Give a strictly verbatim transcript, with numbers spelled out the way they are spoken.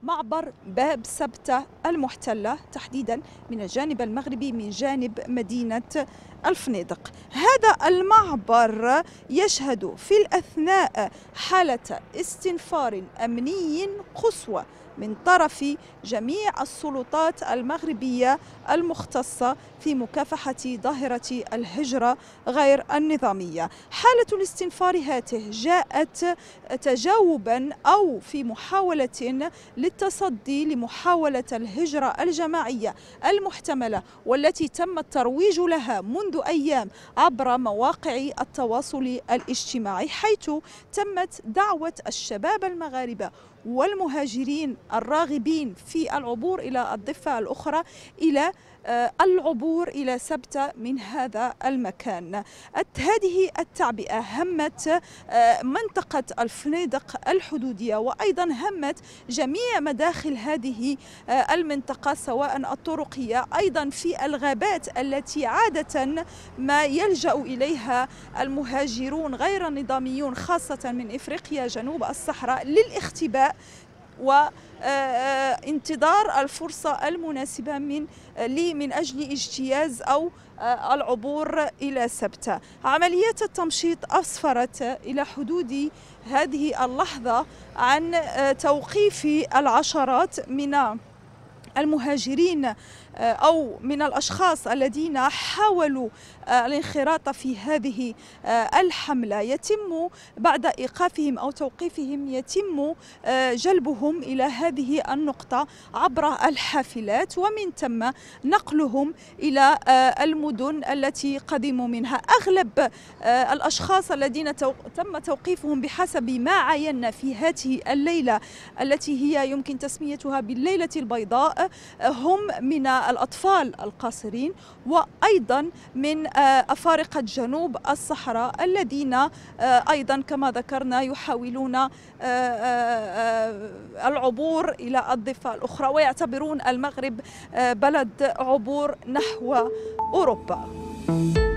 معبر باب سبتة المحتلة تحديدا من الجانب المغربي من جانب مدينة الفنيدق. هذا المعبر يشهد في الأثناء حالة استنفار أمني قصوى من طرف جميع السلطات المغربية المختصة في مكافحة ظاهرة الهجرة غير النظامية. حالة الاستنفار هذه جاءت تجاوبا أو في محاولة للتصدي لمحاولة الهجرة الجماعية المحتملة والتي تم الترويج لها منذ أيام عبر مواقع التواصل الاجتماعي، حيث تمت دعوة الشباب المغاربة والمهاجرين الراغبين في العبور إلى الضفة الأخرى إلى العبور إلى سبتة من هذا المكان. هذه التعبئة همت منطقة الفنيدق الحدودية وأيضا همت جميع مداخل هذه المنطقة سواء الطرقية أيضا في الغابات التي عادة ما يلجأ إليها المهاجرون غير النظاميون خاصة من إفريقيا جنوب الصحراء للاختباء وانتظار الفرصة المناسبة من لي من أجل اجتياز أو العبور إلى سبتة. عمليات التمشيط أسفرت إلى حدود هذه اللحظة عن توقيف العشرات من المهاجرين أو من الأشخاص الذين حاولوا الانخراط في هذه الحملة. يتم بعد إيقافهم أو توقيفهم يتم جلبهم إلى هذه النقطة عبر الحافلات ومن ثم نقلهم إلى المدن التي قدموا منها. أغلب الأشخاص الذين تم توقيفهم بحسب ما عاينا في هذه الليلة التي هي يمكن تسميتها بالليلة البيضاء هم من الأطفال القاصرين وأيضا من أفارقة جنوب الصحراء الذين أيضا كما ذكرنا يحاولون العبور إلى الضفة الأخرى ويعتبرون المغرب بلد عبور نحو أوروبا.